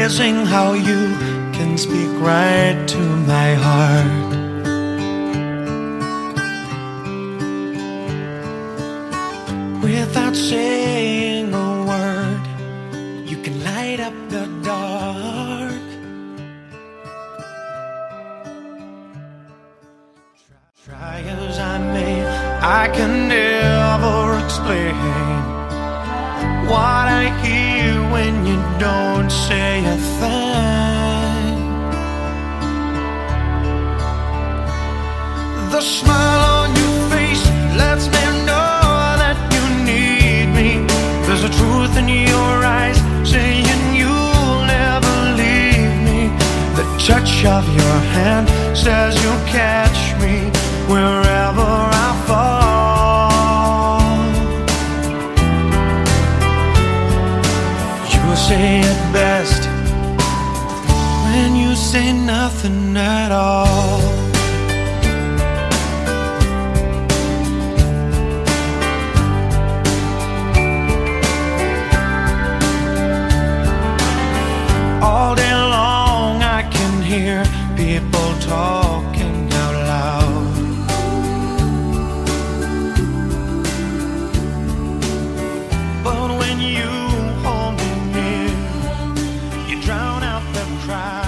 amazing how you can speak right to my heart. Without saying a word, you can light up the dark. Try as I may, I can never explain what I hear when you don't say a thing. The smile on your face lets me know that you need me. There's a truth in your eyes saying you'll never leave me. The touch of your hand says you'll catch me wherever I fall. You say it best when you say nothing at all. All day long I can hear people talking out loud. But when you hold me near, you drown out the crowd.